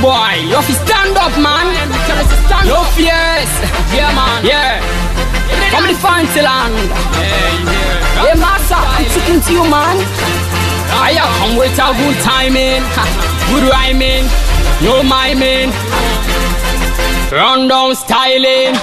boy, you have to stand up, man. No fears. Yeah, man. Yeah. From the fancy land. Yeah, massa, I'm speaking to you, man. I come with a good timing, good rhyming, no miming, rundown styling.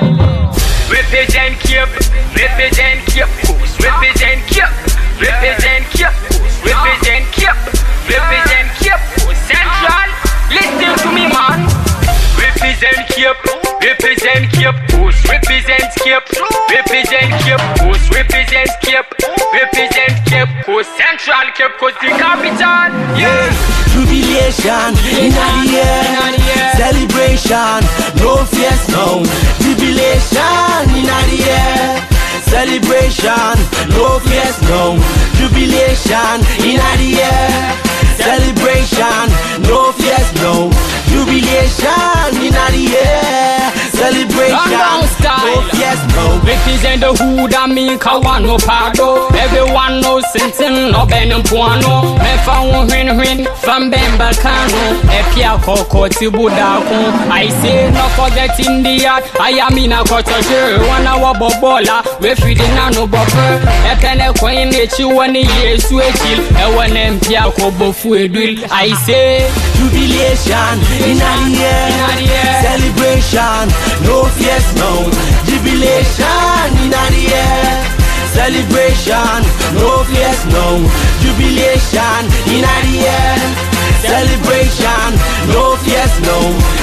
Represent Cape, represent Cape Coast, represent Cape, represent Cape Coast, represent Cape, represent Cape Coast Central. Listen to me, man. Represent Cape, represent Cape Coast, represent Cape, represent Cape Coast, represent Cape, represent Cape Coast Central, Cape Coast the capital. Yeah. Jubilation in the air, celebration, no fears, no. Jubilation in the air, celebration, no fears, no. Jubilation in the air, celebration, no fears, no. Jubilation in the air, celebration, no fears, no. Represent the hood and me Kawano Pardo. Everyone knows Sintin no Benin Puano. Me found win from Bembacano. Epia Coco Tibudako. I say no forget India. I am in a quarter. 1 hour bobola. We feeding no buffer. Epene Queen you 1 year switchil. When Empia Kobo Fuedil. I say jubilation in the air, celebration, no fears, no. Jubilation in the air, celebration, no fears, no. Jubilation in the air, celebration, no fears, no.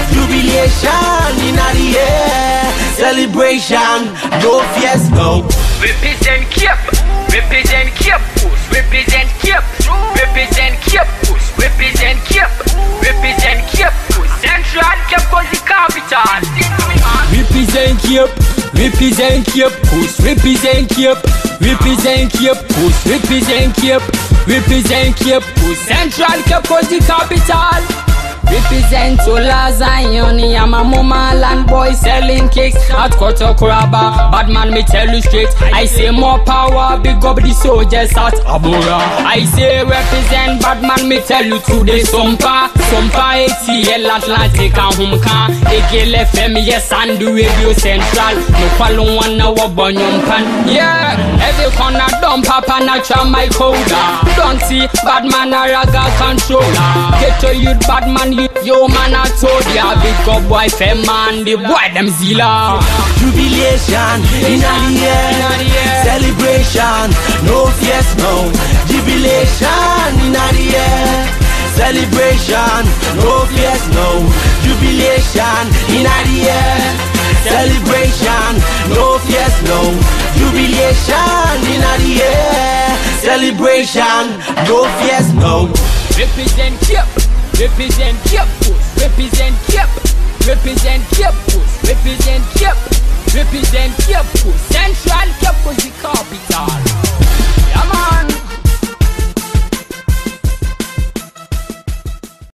Jubilation in the air, celebration, no fears, no. Represent Cape, represent Cape Coast, represent Cape, represent Cape Coast, represent Cape, represent Cape Coast Central, Cape Coast the capital. represent Cape, represent Cape Coast, represent Cape, represent Cape Coast, represent Cape, represent Cape Coast Central, Cape Coast the capital. Represent Ola Zion, I'm a mama land boy selling cakes at Kotokuraba. Bad man, me tell you straight, I say more power, big up the soldiers at Abura. I say represent bad man, me tell you today Sompa ATL Atlantic and Humka AGL FM, yes, and the Radio Central. No follow 1 hour bonyum pan. Yeah, every corner dump papa natural my coda. Don't see bad man a raga controller. Get to youth bad man. Yo man, I told ya, big up boy, fam man, the boy them zilla. Jubilation in the air, celebration, no fears, no. Jubilation in the air, celebration, no fears, no. Jubilation in the air, celebration, no fears, no. Jubilation in the air, celebration, no fears, no. Represent Cape. Represent Cape Coast, represent Cape, represent Cape Coast, represent Cape, represent Cape Coast Central, Cape Coast the capital.